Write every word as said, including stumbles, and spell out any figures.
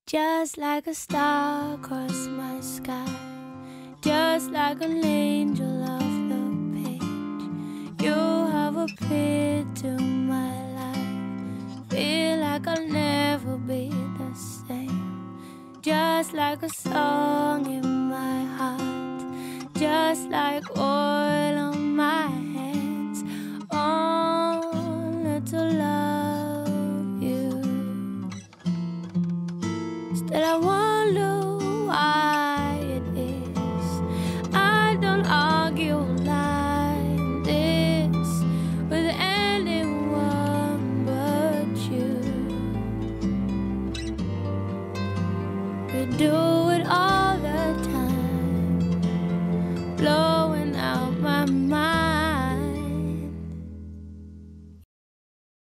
Just like a star across my sky, just like an angel off the page, you have appeared to my life. Feel like I'll never be the same. Just like a song in my heart, just like oil on my